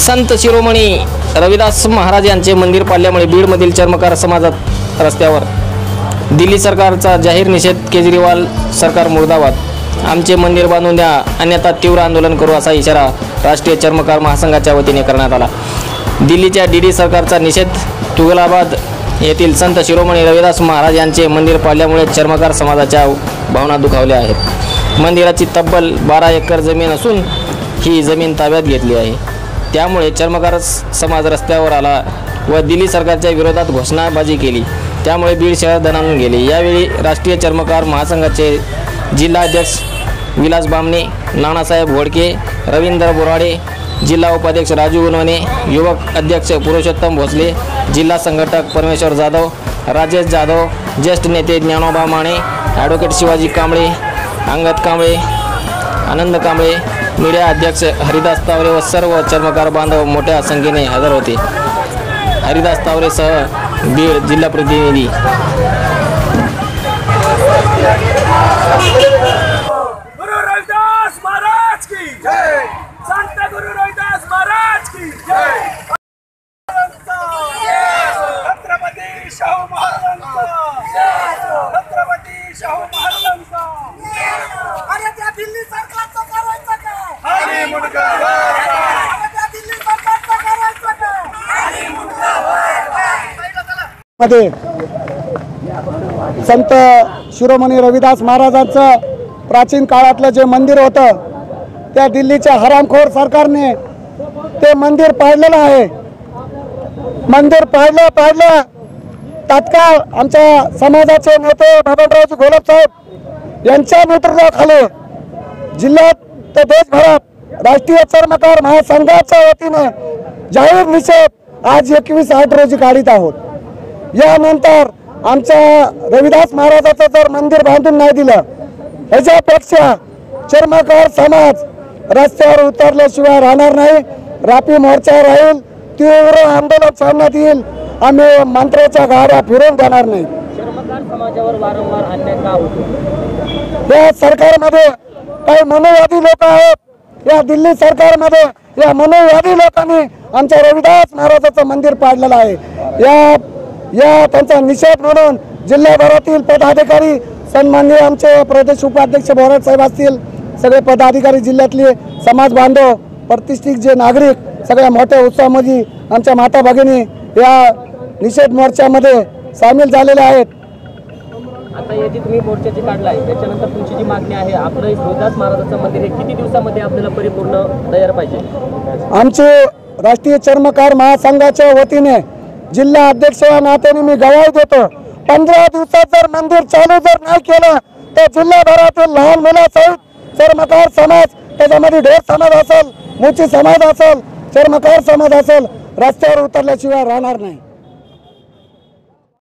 संत शिरोमणी रविदास महाराज यांचे मंदिर पाडल्यामुळे बीडमधील चर्मकार समाजात रस्त्यावर दिल्ली सरकारचा जाहीर निषेध। केजरीवाल सरकार मुर्दाबाद। आमचे मंदिर बांधून द्या अन्यथा तीव्र आंदोलन करू असा इशारा राष्ट्रीय चर्मकार महासंघाच्या वतीने करण्यात आला। दिल्लीच्या डीडी सरकारचा निषेध। तुगलाबाद येथील संत शिरोमणी रविदास महाराज यांचे मंदिर पाडल्यामुळे चर्मकार समाजाच्या भावना दुखावल्या आहेत। मंदिराची तब्बल 12 एकर जमीन असून ही जमीन ताब्यात घेतली आहे। त्यामुळे चर्मकार समाज रस्त्यावर आला व दिल्ली सरकारच्या विरोधात घोषणाबाजी केली। त्यामुळे बीड शहर दणाणून गेले। यावेळी राष्ट्रीय चर्मकार महासंघाचे जिल्हा अध्यक्ष विलास बामणे, नानासाहेब घोडके, रवींद्र बोराडे, जिल्हा उपाध्यक्ष राजू गुणवणे, युवक अध्यक्ष पुरुषोत्तम भोसले, जिल्हा संघटक परमेश्वर जाधव, राजेश जाधव, ज्येष्ठ नेते ज्ञानोबा माने, ॲडव्होकेट शिवाजी कांबळे, अंगद कांबळे, आनंद कांबळे, मीडिया अध्यक्ष हरिदास तावरे व सर्व चर्मकार बांधव मोठ्या संख्येने हजर होते। हरिदास तावरेसह बीड जिल्हा प्रतिनिधी। गुरु रविदास महाराज की जय। संत गुरु रविदास महाराज की जय। छत्रपती शाहू महाराजांचा छत्रपती शाहू महाराजांचा। अरे त्या दिल्ली सरकारचं करायचं काय? आणि मुंडका अरे त्या दिल्ली सरकारचं करायचं काय? आणि मुंडका मध्ये संत शिरोमणी रविदास महाराजांचं प्राचीन काळातलं जे मंदिर होतं त्या दिल्लीच्या हरामखोर सरकारने ते मंदिर पाडलेलं आहे। मंदिर पाडलं तात्काळ आमच्या समाजाचे नेते बबनरावजी घोलप साहेब यांच्या नेतृत्वाखाली जिल्ह्यात तर देशभरात राष्ट्रीय चर्मकार महासंघाच्या वतीने जाहीर निषेध आज 21/8 रोजी काढीत आहोत। यानंतर आमच्या रविदास महाराजाचं जर मंदिर बांधून नाही दिलं याच्यापेक्षा चर्मकार समाज रस्त्यावर उतरल्याशिवाय राहणार नाही। रापी मोर्चा राहील, तीव्र आंदोलन छेडण्यात येईल। आम्ही मंत्र्याच्या गाड्या फिरवून देणार नाही। चर्मकार समाजावर वारंवार अन्याय का होतो? या सरकारमध्ये काही मनोवादी लोक आहेत। या दिल्ली सरकारमध्ये या मनोवादी लोकांनी आमच्या रविदास महाराजाचं मंदिर पाडलेलं आहे। या त्यांचा निषेध म्हणून जिल्हाभरातील पदाधिकारी, सन्माननीय आमचे प्रदेश उपाध्यक्ष बोराड साहेब असतील, सगळे पदाधिकारी, जिल्ह्यातले समाज बांधव, प्रतिष्ठित जे नागरिक सगळ्या मोठ्या उत्साहामध्ये आमच्या माता भगिनी या निषेध मोर्चामध्ये सामील झालेले आहेत। आता हे जे तुम्ही मोर्चाची काढला आहे त्याच्यानंतर तुमची जी मागणी आहे, आपलं रविदास महाराजांचं मंदिर हे किती दिवसामध्ये आपल्याला परिपूर्ण तयार पाहिजे? आमचे राष्ट्रीय चर्मकार महासंघाच्या वतीने जिल्हा अध्यक्ष या नात्याने मी गवाही देतो, 15 दिवसात जर मंदिर चालू जर नाही केलं तर जिल्हाभरातील लहान मुलासहित चर्मकार समाज, त्याच्यामध्ये ढोर समाज असेल, मोची समाज असेल, चर्मकार समाज असेल, रस्त्यावर उतरल्याशिवाय राहणार नाही।